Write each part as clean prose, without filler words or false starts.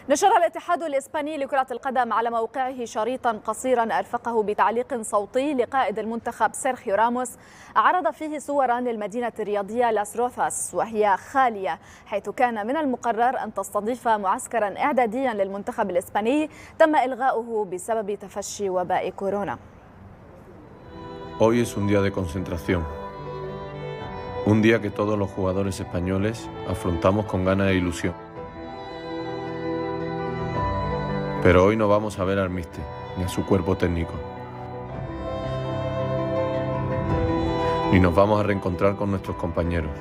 نشر الاتحاد الإسباني لكرة القدم على موقعه شريطا قصيرا أرفقه بتعليق صوتي لقائد المنتخب سيرخيو راموس، عرض فيه صورا للمدينة الرياضية لاس روثاس وهي خالية، حيث كان من المقرر أن تستضيف معسكرا إعداديا للمنتخب الإسباني تم إلغاؤه بسبب تفشي وباء كورونا. Hoy es un día de concentración. Un día que todos los jugadores españoles afrontamos con ganas e ilusión. Pero hoy no vamos a ver al míster ni a su cuerpo técnico. Ni nos vamos a reencontrar con nuestros compañeros.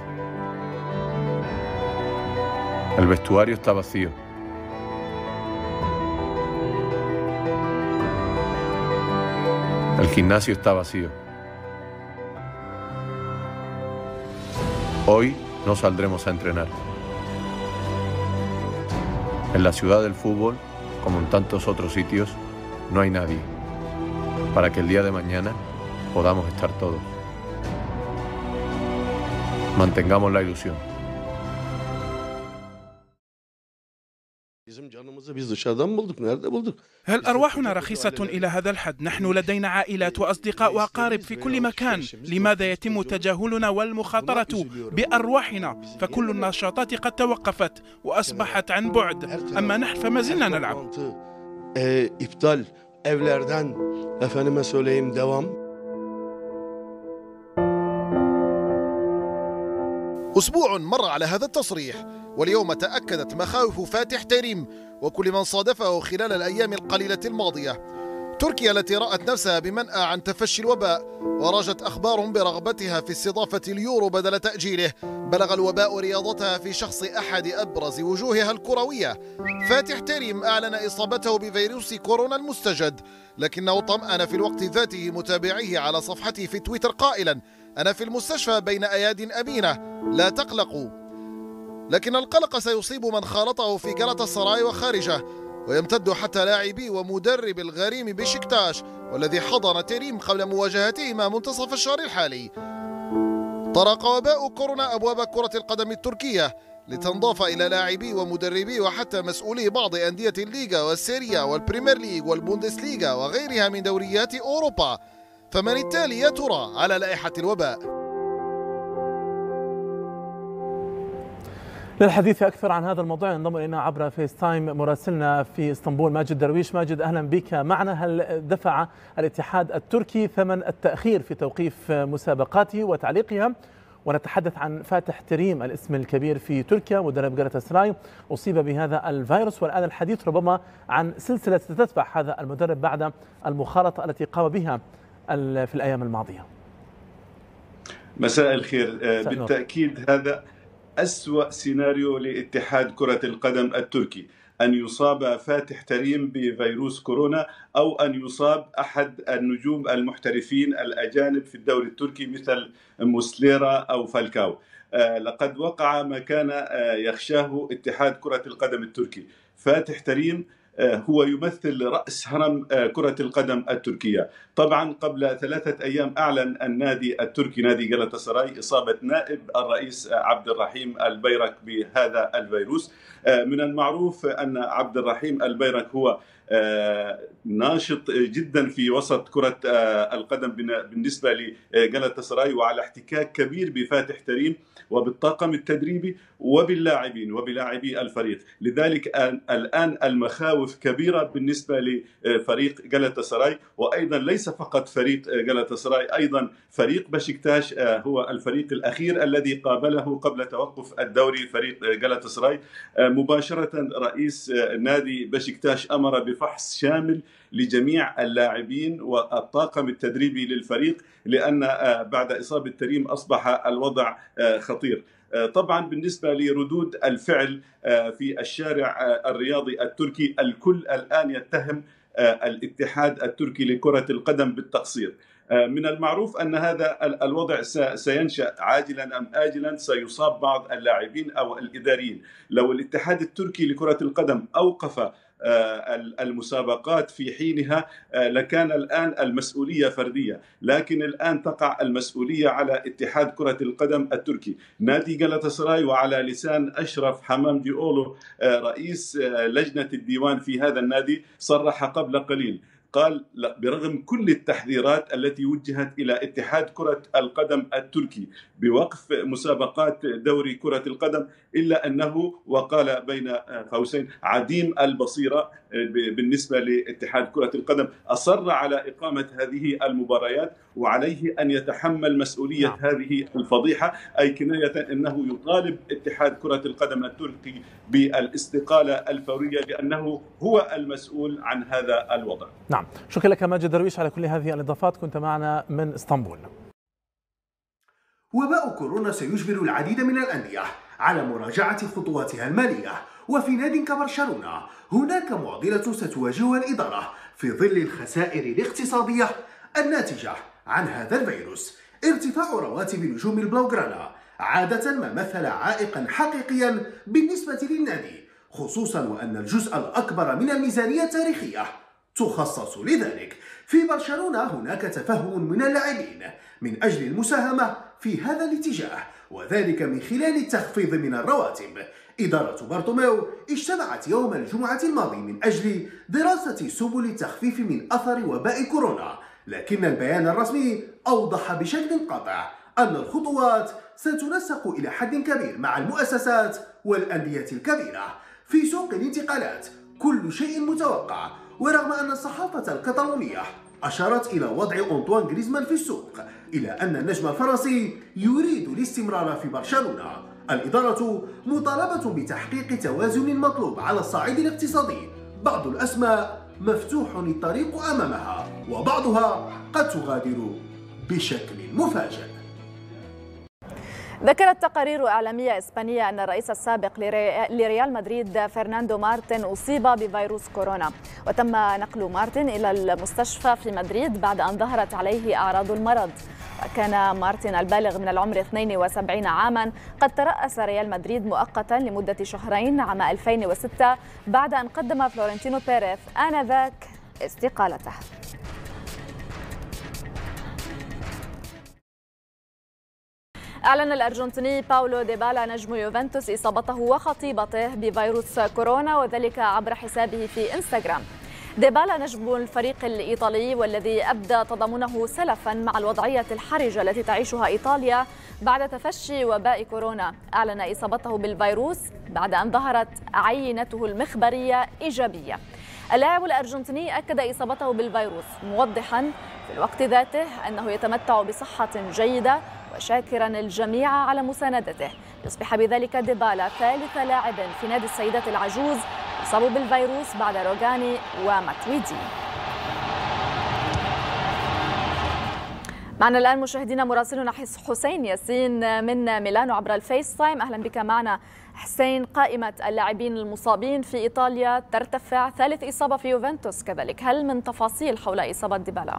El vestuario está vacío. El gimnasio está vacío. Hoy no saldremos a entrenar. En la ciudad del fútbol, como en tantos otros sitios, no hay nadie, para que el día de mañana podamos estar todos. Mantengamos la ilusión. هل أرواحنا رخيصة إلى هذا الحد؟ نحن لدينا عائلات وأصدقاء وأقارب في كل مكان، لماذا يتم تجاهلنا والمخاطرة بأرواحنا؟ فكل النشاطات قد توقفت وأصبحت عن بعد، أما نحن فما زلنا نلعب. İptal evlerden efendime söyleyeyim devam. أسبوع مر على هذا التصريح، واليوم تأكدت مخاوف فاتح تريم وكل من صادفه خلال الأيام القليلة الماضية. تركيا التي رأت نفسها بمنأى عن تفشي الوباء وراجت أخبار برغبتها في استضافة اليورو بدل تأجيله، بلغ الوباء رياضتها في شخص أحد أبرز وجوهها الكروية. فاتح تريم أعلن إصابته بفيروس كورونا المستجد، لكنه طمأن في الوقت ذاته متابعيه على صفحته في تويتر قائلا: أنا في المستشفى بين أياد أمينة، لا تقلقوا. لكن القلق سيصيب من خالطه في جلطة السراي وخارجه، ويمتد حتى لاعبي ومدرب الغريم بشكتاش والذي حضن تريم قبل مواجهتهما منتصف الشهر الحالي. طرق وباء كورونا أبواب كرة القدم التركية لتنضاف إلى لاعبي ومدربي وحتى مسؤولي بعض أندية الليغا والسيريا والبريمير ليج والبوندسليغا وغيرها من دوريات أوروبا. فمن التالي يا ترى على لائحة الوباء؟ للحديث أكثر عن هذا الموضوع ينضم إلينا عبر فيس تايم مراسلنا في اسطنبول ماجد درويش. ماجد، أهلا بك معنا. هل دفع الاتحاد التركي ثمن التأخير في توقيف مسابقاته وتعليقها؟ ونتحدث عن فاتح تريم، الاسم الكبير في تركيا، مدرب جلطة سراي، أصيب بهذا الفيروس، والآن الحديث ربما عن سلسلة ستتبع هذا المدرب بعد المخالطة التي قام بها في الأيام الماضية. مساء الخير. بالتأكيد هذا أسوأ سيناريو لاتحاد كرة القدم التركي، أن يصاب فاتح تريم بفيروس كورونا أو أن يصاب أحد النجوم المحترفين الأجانب في الدوري التركي مثل موسليرا أو فالكاو. لقد وقع ما كان يخشاه اتحاد كرة القدم التركي. فاتح تريم هو يمثل رأس هرم كرة القدم التركية. طبعا قبل 3 أيام أعلن النادي التركي نادي جلطة سراي إصابة نائب الرئيس عبد الرحيم البيرك بهذا الفيروس. من المعروف أن عبد الرحيم البيرك هو ناشط جدا في وسط كرة القدم بالنسبة لجلطة سراي، وعلى احتكاك كبير بفاتح تريم وبالطاقم التدريبي وباللاعبين وبلاعبي الفريق. لذلك الآن المخاوف كبيرة بالنسبة لفريق جلطة سراي، وأيضا ليس فقط فريق جلطة سراي، أيضا فريق بشكتاش هو الفريق الأخير الذي قابله قبل توقف الدوري فريق جلطة سراي. مباشرة رئيس نادي بشكتاش أمر بفحص شامل لجميع اللاعبين والطاقم التدريبي للفريق، لأن بعد إصابة تريم أصبح الوضع خطير. طبعا بالنسبة لردود الفعل في الشارع الرياضي التركي، الكل الآن يتهم الاتحاد التركي لكرة القدم بالتقصير. من المعروف أن هذا الوضع سينشأ عاجلا أم آجلا، سيصاب بعض اللاعبين أو الإداريين. لو الاتحاد التركي لكرة القدم أوقف المسابقات في حينها لكان الآن المسؤولية فردية، لكن الآن تقع المسؤولية على اتحاد كرة القدم التركي. نادي جالاتاسراي وعلى لسان أشرف حمامجيوغلو رئيس لجنة الديوان في هذا النادي صرح قبل قليل، قال برغم كل التحذيرات التي وجهت إلى اتحاد كرة القدم التركي بوقف مسابقات دوري كرة القدم، إلا أنه وقال بين قوسين عديم البصيرة بالنسبة لاتحاد كرة القدم، أصر على إقامة هذه المباريات وعليه أن يتحمل مسؤولية هذه الفضيحة، أي كناية أنه يطالب اتحاد كرة القدم التركي بالاستقالة الفورية لأنه هو المسؤول عن هذا الوضع. نعم، شكرا لك ماجد درويش على كل هذه الإضافات، كنت معنا من اسطنبول. وباء كورونا سيجبر العديد من الأندية على مراجعة خطواتها المالية، وفي نادي كبرشلونة هناك معضلة ستواجهها الإدارة في ظل الخسائر الاقتصادية الناتجة عن هذا الفيروس. ارتفاع رواتب نجوم البلوغرانا عادة ما مثل عائقا حقيقيا بالنسبة للنادي، خصوصا وأن الجزء الأكبر من الميزانية التاريخية تخصص لذلك. في برشلونة هناك تفهم من اللاعبين من أجل المساهمة في هذا الاتجاه، وذلك من خلال التخفيض من الرواتب. إدارة بارتوميو اجتمعت يوم الجمعة الماضي من أجل دراسة سبل التخفيف من أثر وباء كورونا، لكن البيان الرسمي أوضح بشكل قاطع أن الخطوات ستنسق إلى حد كبير مع المؤسسات والأندية الكبيرة. في سوق الانتقالات كل شيء متوقع، ورغم أن الصحافة الكتالونية أشارت إلى وضع أنطوان غريزمان في السوق، إلا أن النجم الفرنسي يريد الاستمرار في برشلونة. الإدارة مطالبة بتحقيق توازن مطلوب على الصعيد الاقتصادي، بعض الأسماء مفتوح الطريق أمامها وبعضها قد تغادر بشكل مفاجئ. ذكرت تقارير إعلامية إسبانية أن الرئيس السابق لريال مدريد فرناندو مارتن أصيب بفيروس كورونا، وتم نقل مارتن إلى المستشفى في مدريد بعد أن ظهرت عليه أعراض المرض. كان مارتن البالغ من العمر 72 عاما قد ترأس ريال مدريد مؤقتا لمدة شهرين عام 2006 بعد أن قدم فلورنتينو بيريز آنذاك استقالته. أعلن الأرجنتيني باولو ديبالا نجم يوفنتوس إصابته وخطيبته بفيروس كورونا، وذلك عبر حسابه في إنستغرام. ديبالا نجم الفريق الإيطالي والذي أبدى تضامنه سلفا مع الوضعية الحرجة التي تعيشها إيطاليا بعد تفشي وباء كورونا، أعلن إصابته بالفيروس بعد أن ظهرت عينته المخبرية إيجابية. اللاعب الأرجنتيني أكد إصابته بالفيروس، موضحا في الوقت ذاته أنه يتمتع بصحة جيدة وشاكرا الجميع على مساندته. يصبح بذلك ديبالا ثالث لاعب في نادي السيدات العجوز يصاب بالفيروس بعد روجاني وماتويدي. معنا الآن مشاهدينا مراسلنا حسين ياسين من ميلانو عبر الفيس تايم. أهلا بك معنا حسين. قائمة اللاعبين المصابين في إيطاليا ترتفع، ثالث إصابة في يوفنتوس كذلك، هل من تفاصيل حول إصابة ديبالا؟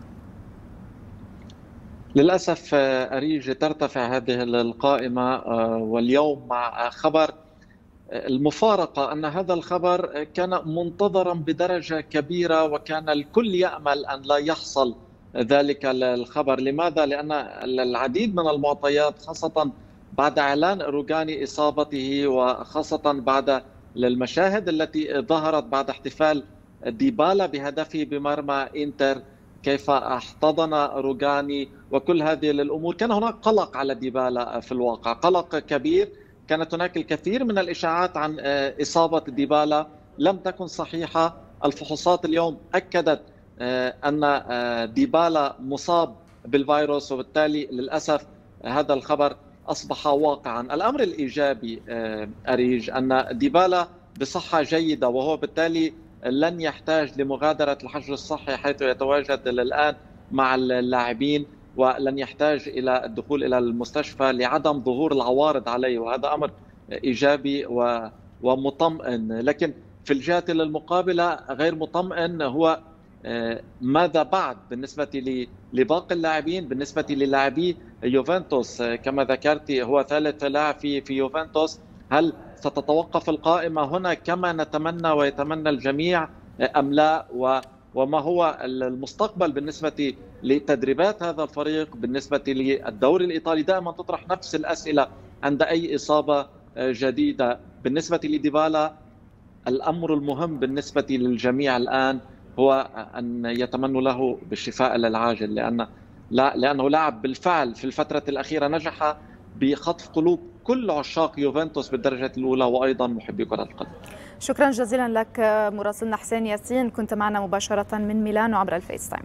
للأسف أريج ترتفع هذه القائمة، واليوم مع خبر المفارقة أن هذا الخبر كان منتظرا بدرجة كبيرة، وكان الكل يأمل أن لا يحصل ذلك الخبر. لماذا؟ لأن العديد من المعطيات خاصة بعد إعلان روجاني إصابته، وخاصة بعد المشاهد التي ظهرت بعد احتفال ديبالا بهدفه بمرمى إنتر، كيف احتضن روجاني وكل هذه الأمور، كان هناك قلق على ديبالا في الواقع، قلق كبير. كانت هناك الكثير من الإشاعات عن إصابة ديبالا لم تكن صحيحة. الفحوصات اليوم أكدت أن ديبالا مصاب بالفيروس، وبالتالي للأسف هذا الخبر أصبح واقعا. الأمر الإيجابي أريج أن ديبالا بصحة جيدة، وهو بالتالي لن يحتاج لمغادرة الحجر الصحي حيث يتواجد الآن مع اللاعبين، ولن يحتاج إلى الدخول إلى المستشفى لعدم ظهور العوارض عليه، وهذا أمر إيجابي ومطمئن. لكن في الجهة المقابلة غير مطمئن هو ماذا بعد بالنسبة لباقي اللاعبين، بالنسبة للاعبي يوفنتوس. كما ذكرت هو ثالث لاعب في يوفنتوس. هل ستتوقف القائمة هنا كما نتمنى ويتمنى الجميع أم لا؟ وما هو المستقبل بالنسبة لتدريبات هذا الفريق، بالنسبة للدوري الإيطالي؟ دائما تطرح نفس الأسئلة عند أي إصابة جديدة. بالنسبة لديبالا الأمر المهم بالنسبة للجميع الآن هو أن يتمنوا له بالشفاء العاجل، لأنه لاعب بالفعل في الفترة الأخيرة نجح بخطف قلوب كل عشاق يوفنتوس بالدرجة الأولى وأيضا محبي كرة القدم. شكرا جزيلا لك مراسلنا حسين ياسين، كنت معنا مباشرة من ميلانو عبر الفيس تايم.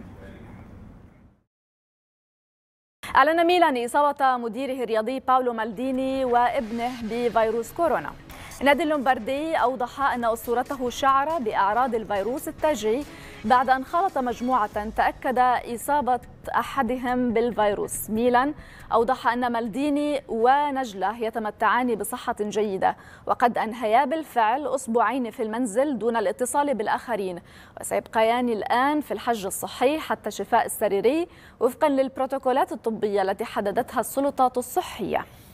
أعلن ميلان إصابة مديره الرياضي باولو مالديني وابنه بفيروس كورونا. النادي اللومباردي أوضح أن أسطورته شعر بأعراض الفيروس التاجي بعد أن خالط مجموعة تأكد إصابة أحدهم بالفيروس. ميلان أوضح أن مالديني ونجلة يتمتعان بصحة جيدة وقد أنهيا بالفعل أسبوعين في المنزل دون الاتصال بالآخرين، وسيبقيان الآن في الحجر الصحي حتى شفاء السريري وفقا للبروتوكولات الطبية التي حددتها السلطات الصحية.